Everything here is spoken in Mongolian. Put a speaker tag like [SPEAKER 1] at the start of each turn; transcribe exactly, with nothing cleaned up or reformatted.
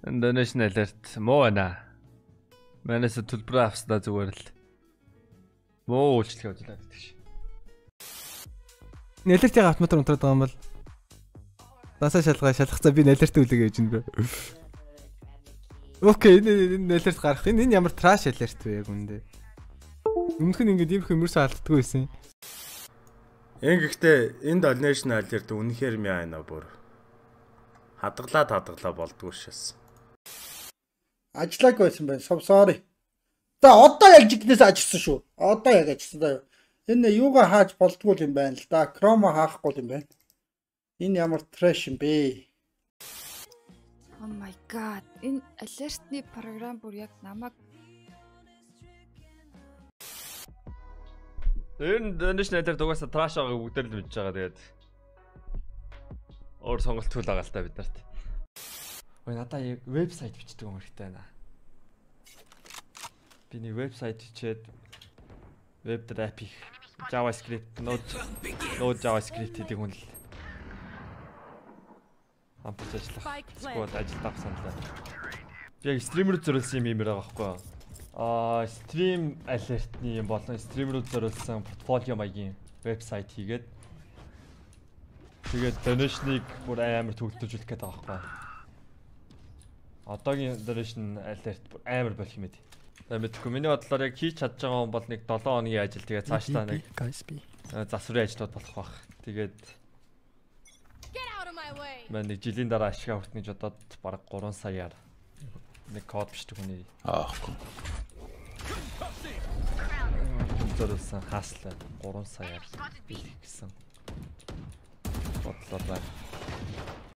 [SPEAKER 1] Donation alert муу байна. Манайс төлбөр авснаа зүгээр л муу үйлчлэг ажиллаад байдаг ш.
[SPEAKER 2] Нэлэртийн автоматар унтраад байгаа юм бол насаа шалгаа шалгацаа би нэлэрт үлэг гэж байна. Окей, энэ нэлэрт гарах. Энэ ямар траш алерт вэ яг үндэ. Өмнөх нь ингээд ийм хэмэрсээ алддаггүй байсан.
[SPEAKER 3] Эн гэхдээ энэ donation alert үнэхээр мяана бүр. Хадгалаад хадгалаа болдгоо шээс.
[SPEAKER 4] Ажиллаг байсан байна. So sorry. За одоо яг жигнээс ажилласан шүү. Одоо яг ажилласан даа. Энэ юугаа хааж болдгоо юм байна л да. Chrome хаахгүй юм байна. Энэ ямар trash юм бэ?
[SPEAKER 5] Oh my god. Энэ alert-ны програм бүр яг намайг
[SPEAKER 1] Энэ donation alert угаасаа trash байгааг бүгдээр л мэдж байгаа. Тэгээд өөр сонголт төл байгаа л та бид нарт. Ой надаа яг вебсайт бичдэг юм хэрэгтэй байна. Би нэг вебсайт бичээд веб дээр ап их JavaScript, Node, Node JavaScript гэдэг хүн л хамтарч ажиллах. Squad ажилд авсан л да. Би яг стример зориулсан юм юмэр байгаа байхгүй юу? Аа, stream alert-ны юм болон стримерүүд зориулсан портфолио маягийн вебсайт хийгээд тэгээд donation-ыг бүр амар төгөлдөжүүлэх гээд байгаа байхгүй юу? Одоогийн donation alert амар болох юм ээ. Мэдээгүй миний бодлоор яг хийж чадж байгаа хүн бол нэг долоо хоногийн ажил тэгээд цаашдаа нэг засварын ажлууд болох байх. Тэгээд мань нэг жилийн дараа ашиг авах гэж бодоод бараг гурван саяар нэг код бичдэг хүний
[SPEAKER 3] аахгүй.
[SPEAKER 1] Зориулсан хаслаа гурван саяар бэлэх гэсэн бодлоо байна.